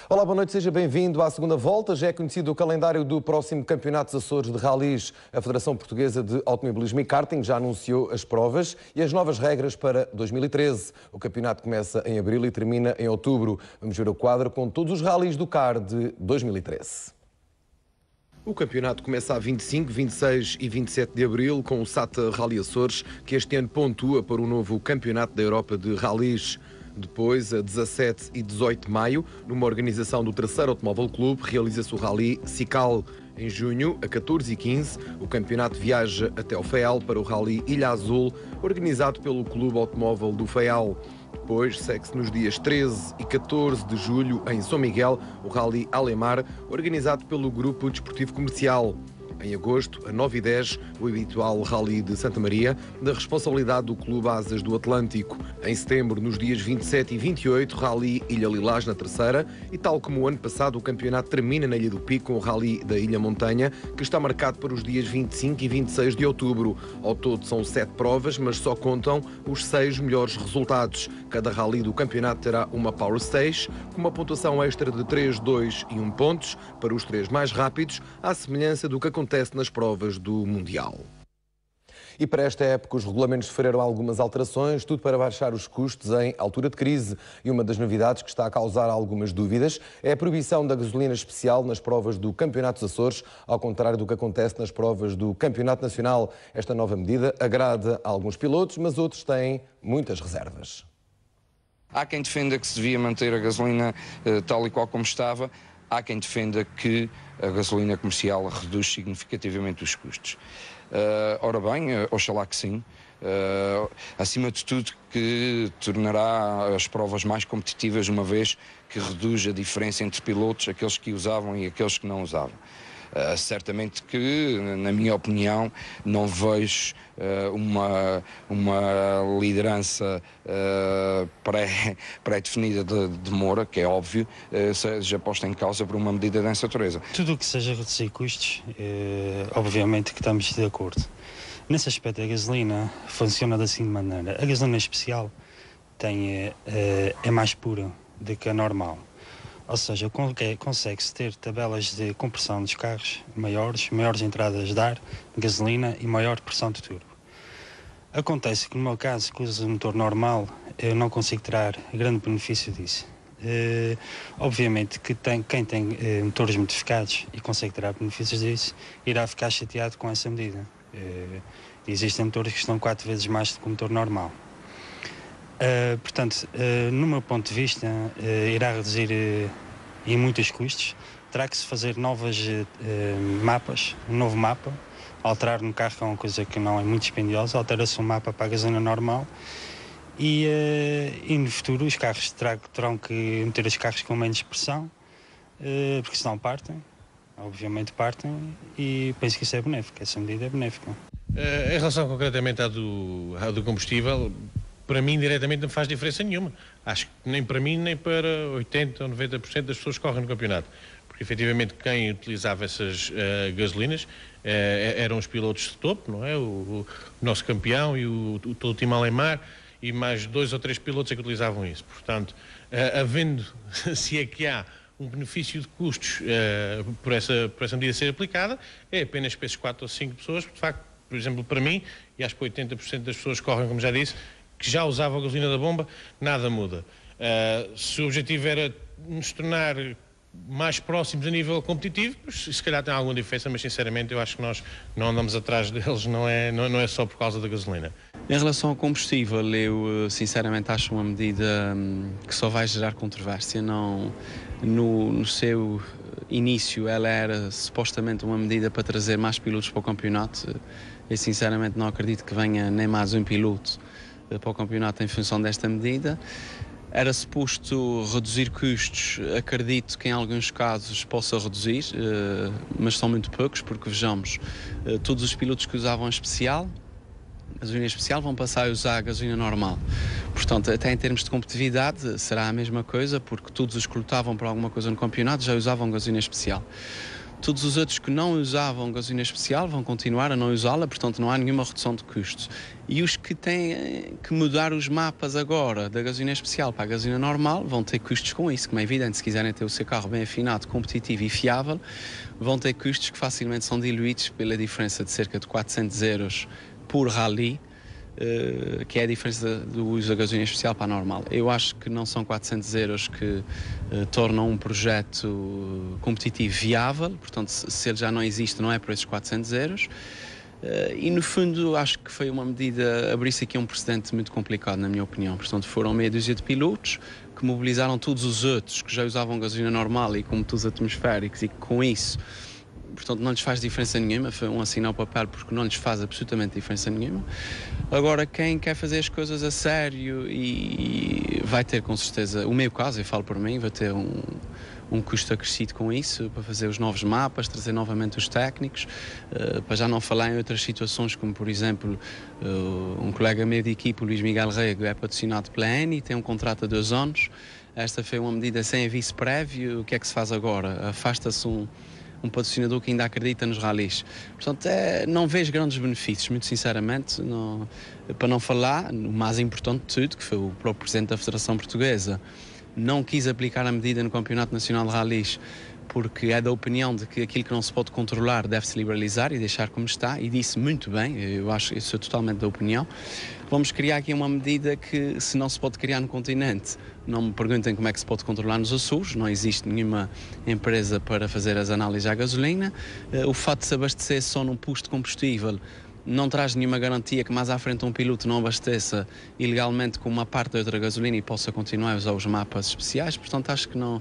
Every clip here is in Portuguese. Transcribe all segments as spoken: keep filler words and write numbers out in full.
Olá, boa noite, seja bem-vindo à segunda volta. Já é conhecido o calendário do próximo Campeonato dos Açores de Rallys. A Federação Portuguesa de Automobilismo e Karting já anunciou as provas e as novas regras para dois mil e treze. O campeonato começa em abril e termina em outubro. Vamos ver o quadro com todos os rallys do C A R de dois mil e treze. O campeonato começa a vinte e cinco, vinte e seis e vinte e sete de abril com o SATA Rally Açores, que este ano pontua para o novo Campeonato da Europa de Rallys. Depois, a dezassete e dezoito de maio, numa organização do Terceiro Automóvel Clube, realiza-se o Rally Cical. Em junho, a catorze e quinze, o campeonato viaja até o Faial para o Rally Ilha Azul, organizado pelo Clube Automóvel do Faial. Depois, segue-se nos dias treze e catorze de julho, em São Miguel, o Rally Alemar, organizado pelo Grupo Desportivo Comercial. Em agosto, a nove e dez, o habitual Rally de Santa Maria, da responsabilidade do Clube Asas do Atlântico. Em setembro, nos dias vinte e sete e vinte e oito, Rally Ilha Lilás na terceira, e tal como o ano passado, o campeonato termina na Ilha do Pico com o Rally da Ilha Montanha, que está marcado para os dias vinte e cinco e vinte e seis de outubro. Ao todo são sete provas, mas só contam os seis melhores resultados. Cada Rally do campeonato terá uma Power Stage, com uma pontuação extra de três, dois e um pontos para os três mais rápidos, à semelhança do que acontece acontece nas provas do Mundial. E para esta época os regulamentos sofreram algumas alterações, tudo para baixar os custos em altura de crise. E uma das novidades que está a causar algumas dúvidas é a proibição da gasolina especial nas provas do Campeonato dos Açores, ao contrário do que acontece nas provas do Campeonato Nacional. Esta nova medida agrada a alguns pilotos, mas outros têm muitas reservas. Há quem defenda que se devia manter a gasolina uh, tal e qual como estava. Há quem defenda que a gasolina comercial reduz significativamente os custos. Uh, ora bem, uh, oxalá que sim. Uh, acima de tudo que tornará as provas mais competitivas, uma vez que reduz a diferença entre pilotos, aqueles que usavam e aqueles que não usavam. Uh, certamente que, na minha opinião, não vejo uh, uma, uma liderança uh, pré, pré-definida de, de Moura, que é óbvio, uh, seja posta em causa por uma medida dessa natureza. Tudo o que seja reduzir custos, uh, obviamente que estamos de acordo. Nesse aspecto, a gasolina funciona da seguinte maneira. A gasolina especial tem, uh, é mais pura do que a normal. Ou seja, consegue-se ter tabelas de compressão dos carros maiores, maiores entradas de ar, de gasolina e maior pressão de turbo. Acontece que no meu caso, que uso o motor normal, eu não consigo tirar grande benefício disso. Uh, obviamente que tem, quem tem uh, motores modificados e consegue tirar benefícios disso, irá ficar chateado com essa medida. Uh, existem motores que estão quatro vezes mais do que o motor normal. Uh, portanto, uh, no meu ponto de vista, uh, irá reduzir uh, em muitos custos. Terá que se fazer novas uh, mapas, um novo mapa. Alterar um carro é uma coisa que não é muito dispendiosa. Altera-se um mapa para a gasolina normal. E, uh, e no futuro os carros terá, terão que meter os carros com menos pressão, uh, porque senão partem. Obviamente partem. E penso que isso é benéfico. Essa medida é benéfica. Uh, em relação concretamente à do, à do combustível, para mim, diretamente, não faz diferença nenhuma. Acho que nem para mim, nem para oitenta ou noventa por cento das pessoas que correm no campeonato. Porque, efetivamente, quem utilizava essas uh, gasolinas uh, eram os pilotos de topo, não é? O, o nosso campeão e o, o, todo o time Alemar, e mais dois ou três pilotos é que utilizavam isso. Portanto, uh, havendo, se é que há um benefício de custos uh, por, essa, por essa medida ser aplicada, é apenas para esses quatro ou cinco pessoas, porque, de facto, por exemplo, para mim, e acho que oitenta por cento das pessoas que correm, como já disse, que já usavam a gasolina da bomba, nada muda. Uh, se o objetivo era nos tornar mais próximos a nível competitivo, se calhar tem alguma diferença, mas sinceramente eu acho que nós não andamos atrás deles, não é, não, não é só por causa da gasolina. Em relação ao combustível, eu sinceramente acho uma medida que só vai gerar controvérsia. Não, no, no seu início ela era supostamente uma medida para trazer mais pilotos para o campeonato. Eu sinceramente não acredito que venha nem mais um piloto para o campeonato em função desta medida. Era suposto reduzir custos, acredito que em alguns casos possa reduzir, mas são muito poucos, porque vejamos, todos os pilotos que usavam a especial, a gasolina especial, vão passar a usar a gasolina normal. Portanto, até em termos de competitividade será a mesma coisa, porque todos os que lutavam por alguma coisa no campeonato já usavam gasolina especial. Todos os outros que não usavam gasolina especial vão continuar a não usá-la, portanto não há nenhuma redução de custos. E os que têm que mudar os mapas agora da gasolina especial para a gasolina normal vão ter custos com isso, como é evidente. Se quiserem ter o seu carro bem afinado, competitivo e fiável, vão ter custos que facilmente são diluídos pela diferença de cerca de quatrocentos euros por rally, Uh, que é a diferença do uso da gasolina especial para a normal. Eu acho que não são quatrocentos euros que uh, tornam um projeto competitivo viável, portanto, se, se ele já não existe, não é por esses quatrocentos euros. Uh, e, no fundo, acho que foi uma medida, abrir-se aqui um precedente muito complicado, na minha opinião. Portanto, foram meia dúzia de pilotos que mobilizaram todos os outros que já usavam gasolina normal e com motores atmosféricos e que, com isso, portanto, não lhes faz diferença nenhuma, foi um assinar o papel porque não lhes faz absolutamente diferença nenhuma. Agora, quem quer fazer as coisas a sério e vai ter, com certeza, o meu caso, eu falo por mim, vai ter um, um custo acrescido com isso, para fazer os novos mapas, trazer novamente os técnicos, uh, para já não falar em outras situações, como, por exemplo, uh, um colega meu de equipe, o Luís Miguel Rego, é patrocinado pela Eni, tem um contrato a dois anos. Esta foi uma medida sem aviso prévio. O que é que se faz agora? Afasta-se um um patrocinador que ainda acredita nos ralis. Portanto, é, não vejo grandes benefícios, muito sinceramente, não, para não falar, o mais importante de tudo, que foi o próprio Presidente da Federação Portuguesa, não quis aplicar a medida no Campeonato Nacional de Ralis, porque é da opinião de que aquilo que não se pode controlar deve-se liberalizar e deixar como está, e disse muito bem, eu acho, eu sou totalmente da opinião. Vamos criar aqui uma medida que, se não se pode criar no continente, não me perguntem como é que se pode controlar nos Açores, não existe nenhuma empresa para fazer as análises à gasolina. O fato de se abastecer só num posto de combustível não traz nenhuma garantia que mais à frente um piloto não abasteça ilegalmente com uma parte da outra gasolina e possa continuar a usar os mapas especiais. Portanto, acho que não,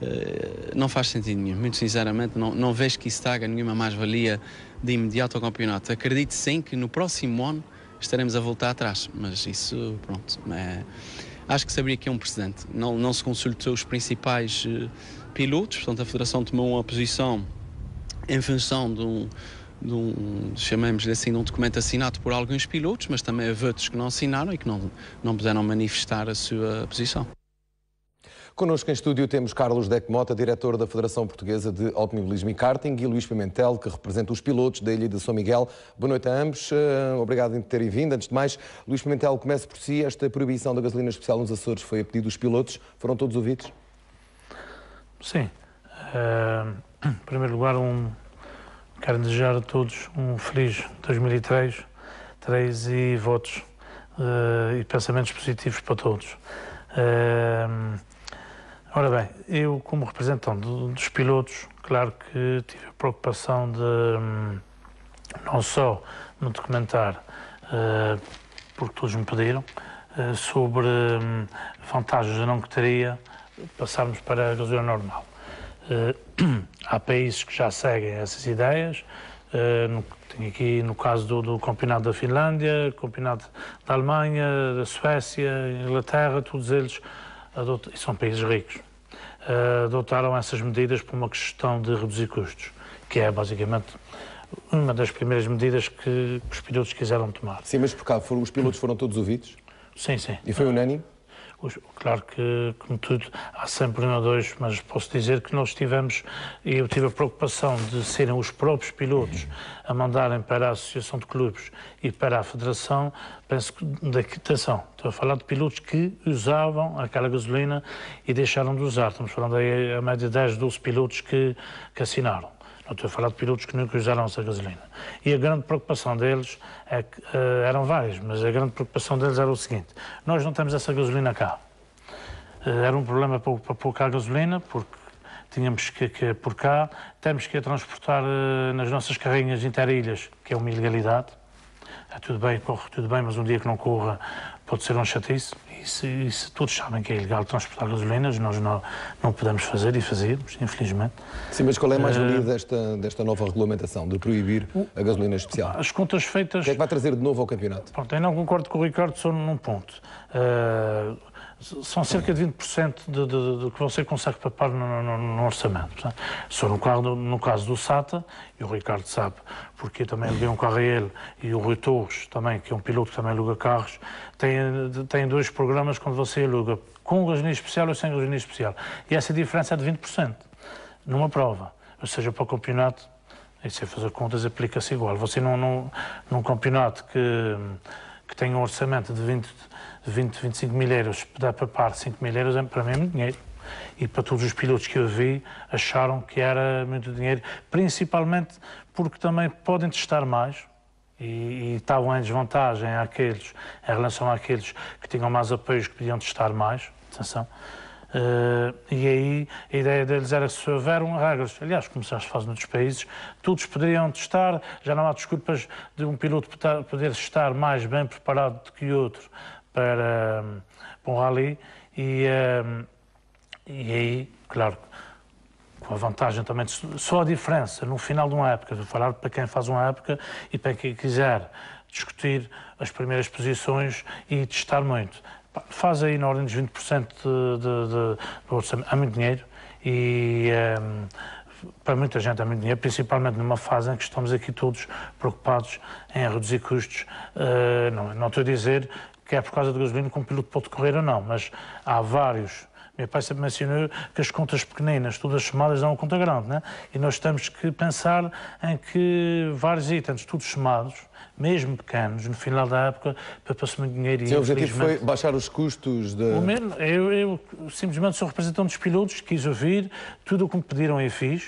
não faz sentido nenhum. Muito sinceramente, não, não vejo que isso traga nenhuma mais-valia de imediato ao campeonato. Acredito sim que no próximo ano estaremos a voltar atrás, mas isso, pronto, é, acho que se abriu aqui um precedente. Não, não se consultou os principais uh, pilotos, portanto a Federação tomou uma posição em função de um, de um chamemos-lhe assim, de um documento assinado por alguns pilotos, mas também houve outros que não assinaram e que não, não puderam manifestar a sua posição. Connosco em estúdio temos Carlos Deck Mota, diretor da Federação Portuguesa de Automobilismo e Karting, e Luís Pimentel, que representa os pilotos da Ilha de São Miguel. Boa noite a ambos. Obrigado por terem vindo. Antes de mais, Luís Pimentel, comece por si. Esta proibição da gasolina especial nos Açores foi a pedido dos pilotos. Foram todos ouvidos? Sim. Uh, em primeiro lugar, um, quero desejar a todos um feliz dois mil e três, três e votos uh, e pensamentos positivos para todos. Uh, Ora bem, eu como representante dos pilotos, claro que tive a preocupação de não só me documentar, uh, porque todos me pediram, uh, sobre um, vantagens ou não que teria passarmos para a gasolina normal. Uh, há países que já seguem essas ideias, uh, no, tenho aqui no caso do, do campeonato da Finlândia, campeonato da Alemanha, da Suécia, Inglaterra, todos eles adotam, e são países ricos, uh, adotaram essas medidas por uma questão de reduzir custos, que é basicamente uma das primeiras medidas que os pilotos quiseram tomar. Sim, mas por cá foram, os pilotos foram todos ouvidos? Sim, sim. E foi unânime? Claro que, como tudo, há sempre um ou dois, mas posso dizer que nós tivemos, e eu tive a preocupação de serem os próprios pilotos a mandarem para a Associação de Clubes e para a Federação, penso que, daqui, atenção, estou a falar de pilotos que usavam aquela gasolina e deixaram de usar, estamos falando aí a média de dez, doze pilotos que, que assinaram. Não estou a falar de pilotos que nunca usaram essa gasolina. E a grande preocupação deles, é que, uh, eram várias, mas a grande preocupação deles era o seguinte: nós não temos essa gasolina cá. Uh, era um problema para, para pôr cá a gasolina, porque tínhamos que, que por cá, temos que a transportar uh, nas nossas carrinhas interilhas, que é uma ilegalidade. É tudo bem, corre tudo bem, mas um dia que não corra pode ser um chatice. E se, e se todos sabem que é ilegal transportar gasolinas, nós não, não podemos fazer e fazíamos, infelizmente. Sim, mas qual é a mais-valia uh, desta, desta nova regulamentação, de proibir a gasolina especial? As contas feitas... O que é que vai trazer de novo ao campeonato? Pronto, eu não concordo com o Ricardo só num ponto. Uh, são cerca de vinte por cento de, de, de que você consegue papar no, no, no orçamento. Portanto, só no, caso, no caso do SATA, e o Ricardo sabe, porque eu também levei um carro a ele, e o Rui Torres, também, que é um piloto que também aluga carros, tem, tem dois programas quando você aluga, com gasolina especial ou sem gasolina especial. E essa diferença é de vinte por cento, numa prova. ou seja, para o campeonato, e se fazer contas, aplica-se igual. Você num, num, num campeonato que, que tem um orçamento de vinte, vinte, vinte e cinco mil euros, dá para par cinco mil euros, é para mim é muito dinheiro. E para todos os pilotos que eu vi, acharam que era muito dinheiro, principalmente porque também podem testar mais e, e estavam em desvantagem àqueles, em relação àqueles que tinham mais apoios, que podiam testar mais. Atenção. Uh, e aí a ideia deles era que se houveram regras, aliás, como já se faz noutros países, todos poderiam testar, já não há desculpas de um piloto poder estar mais bem preparado do que outro para, para um rally e, uh, e aí, claro, com a vantagem também, de, só a diferença no final de uma época, vou falar para quem faz uma época e para quem quiser discutir as primeiras posições e testar muito. Faz aí na ordem dos vinte por cento de, de, de, do orçamento. Há muito dinheiro e um, para muita gente há muito dinheiro, principalmente numa fase em que estamos aqui todos preocupados em reduzir custos. Uh, não, não estou a dizer que é por causa de gasolina que um piloto pode correr ou não, mas há vários. Meu pai sempre mencionou que as contas pequeninas, todas somadas, dão uma conta grande, né? E nós temos que pensar em que vários itens, todos somados, mesmo pequenos, no final da época, para muito dinheiro. Sim, o objetivo foi baixar os custos de... O meu, eu, eu simplesmente sou representante dos pilotos, quis ouvir tudo o que me pediram e fiz.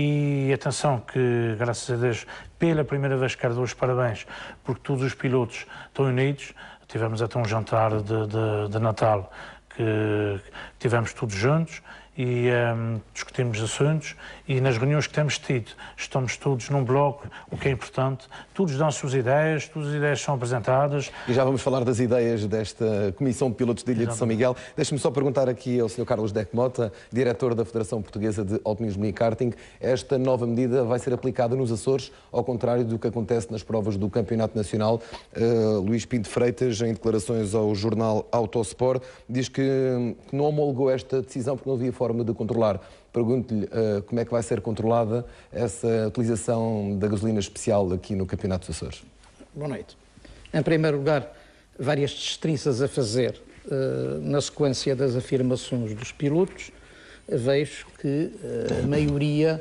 E atenção que, graças a Deus, pela primeira vez quero dar os parabéns, porque todos os pilotos estão unidos. Tivemos até um jantar de, de, de Natal que tivemos todos juntos e um, discutimos assuntos e nas reuniões que temos tido estamos todos num bloco, o que é importante, todos dão as suas ideias, todas as ideias são apresentadas. E já vamos falar das ideias desta Comissão de Pilotos de Ilha Exatamente. de São Miguel. Deixe-me só perguntar aqui ao senhor Carlos Deck Mota, diretor da Federação Portuguesa de Automobilismo e Karting, esta nova medida vai ser aplicada nos Açores, ao contrário do que acontece nas provas do Campeonato Nacional. Uh, Luís Pinto Freitas, em declarações ao jornal Autosport, diz que, que não homologou esta decisão porque não havia forma de controlar. Pergunto-lhe uh, como é que vai ser controlada essa utilização da gasolina especial aqui no Campeonato dos Açores. Boa noite. Em primeiro lugar, várias destrinças a fazer uh, na sequência das afirmações dos pilotos. Vejo que uh, a maioria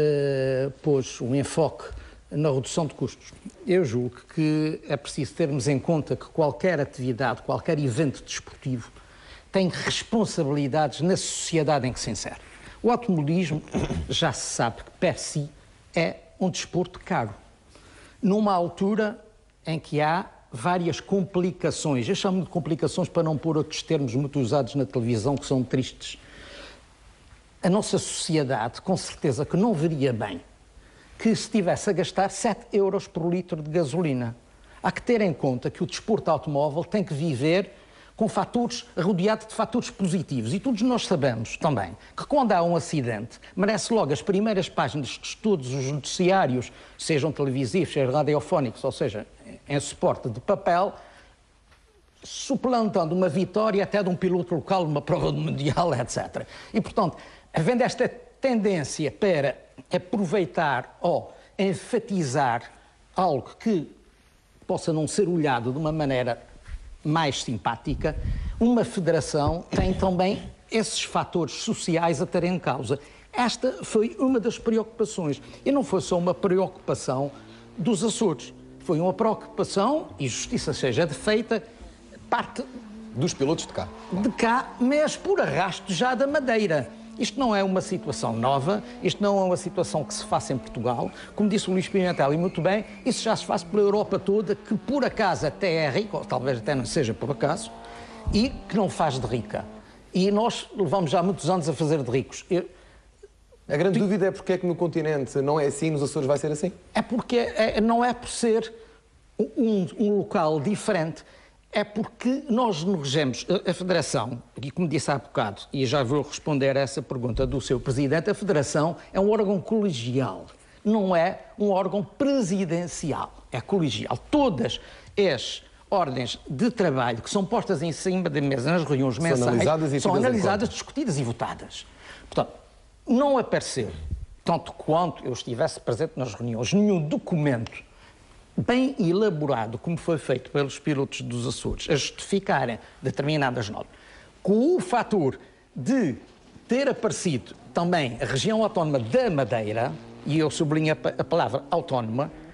uh, pôs um enfoque na redução de custos. Eu julgo que é preciso termos em conta que qualquer atividade, qualquer evento desportivo tem responsabilidades na sociedade em que se insere. O automobilismo, já se sabe que, per si, é um desporto caro. Numa altura em que há várias complicações, eu chamo de complicações para não pôr outros termos muito usados na televisão que são tristes. A nossa sociedade, com certeza que não veria bem que se estivesse a gastar sete euros por litro de gasolina. Há que ter em conta que o desporto automóvel tem que viver com fatores, rodeado de fatores positivos. E todos nós sabemos também que quando há um acidente, merece logo as primeiras páginas de todos os noticiários, sejam televisivos, sejam radiofónicos, ou seja, em suporte de papel, suplantando uma vitória até de um piloto local, uma prova do Mundial, etcétera. E, portanto, havendo esta tendência para aproveitar ou enfatizar algo que possa não ser olhado de uma maneira mais simpática, uma federação tem também esses fatores sociais a ter em causa. Esta foi uma das preocupações. E não foi só uma preocupação dos Açores. Foi uma preocupação, e justiça seja feita, parte dos pilotos de cá. De cá, mas por arrasto já da Madeira. Isto não é uma situação nova, isto não é uma situação que se faça em Portugal. Como disse o Luís Pimentel, e muito bem, isso já se faz pela Europa toda, que por acaso até é rica, ou talvez até não seja por acaso, e que não faz de rica. E nós levamos já muitos anos a fazer de ricos. Eu... A grande dúvida é porque é que no continente não é assim, nos Açores vai ser assim? É porque é, não é por ser um, um local diferente. É porque nós nos regemos, a, a Federação, e como disse há bocado, e já vou responder a essa pergunta do seu Presidente, a Federação é um órgão colegial, não é um órgão presidencial, é colegial. Todas as ordens de trabalho que são postas em cima da mesa nas reuniões mensais são analisadas, e são analisadas discutidas e votadas. Portanto, não apareceu, tanto quanto eu estivesse presente nas reuniões, nenhum documento bem elaborado, como foi feito pelos pilotos dos Açores, a justificarem determinadas normas, com o fator de ter aparecido também a região autónoma da Madeira, e eu sublinho a, a palavra autónoma,